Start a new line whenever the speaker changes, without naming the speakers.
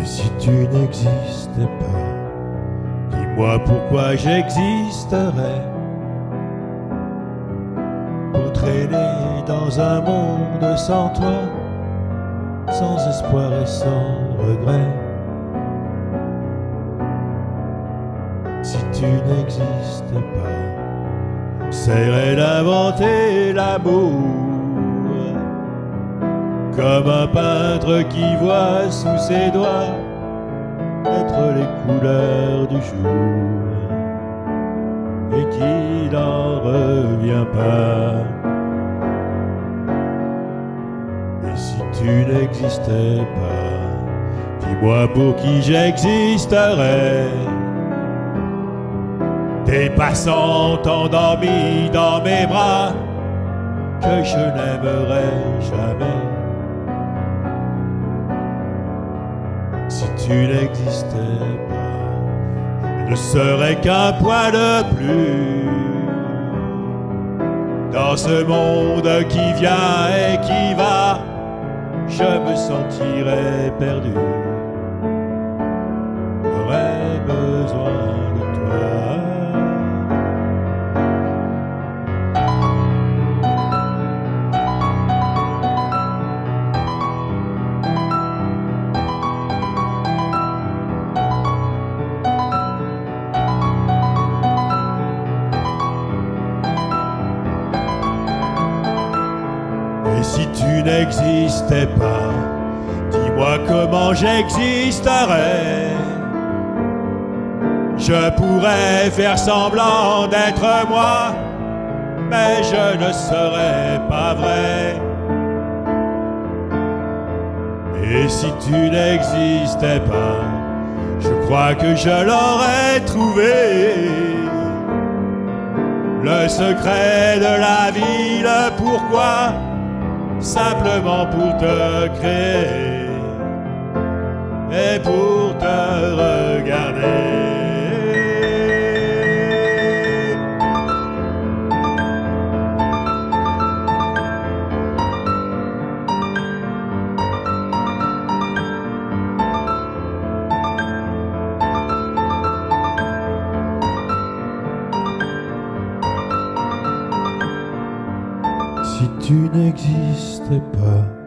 Si tu n'existais pas, dis-moi pourquoi j'existerais. Pour traîner dans un monde sans toi, sans espoir et sans regret. Si tu n'existais pas, j'essaierais d'inventer l'amour, comme un peintre qui voit sous ses doigts naître les couleurs du jour et qui n'en revient pas. Et si tu n'existais pas, dis-moi pour qui j'existerais. Des passants endormis dans mes bras que je n'aimerais jamais. Si tu n'existais pas, je ne serais qu'un point de plus dans ce monde qui vient et qui va. Je me sentirais perdu, j'aurais besoin de toi. Et si tu n'existais pas, dis-moi comment j'existerais. Je pourrais faire semblant d'être moi, mais je ne serais pas vrai. Et si tu n'existais pas, je crois que je l'aurais trouvé. Le secret de la vie, le pourquoi, simplement pour te créer et pour te regarder. Si tu n'existais pas,